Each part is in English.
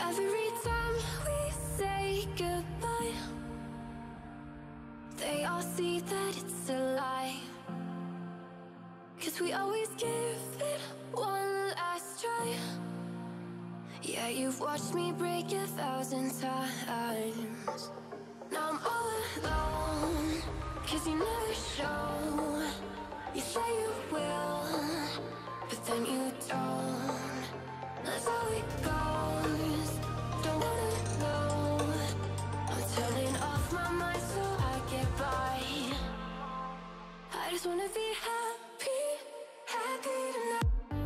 Every time we say goodbye, they all see that it's a lie. 'Cause we always give it one last try. Yeah, you've watched me break 1,000 times. Now I'm all alone, 'cause you never show. You say you will, but then you don't. That's how it goes. Don't wanna know. I'm turning off my mind so I get by. I just wanna be happy, happy tonight.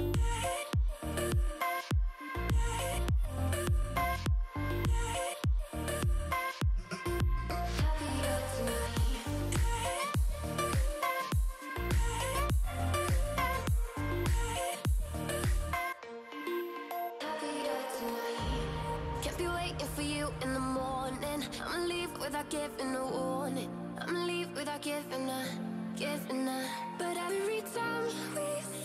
Without giving a warning, I'ma leave without giving a. But every time we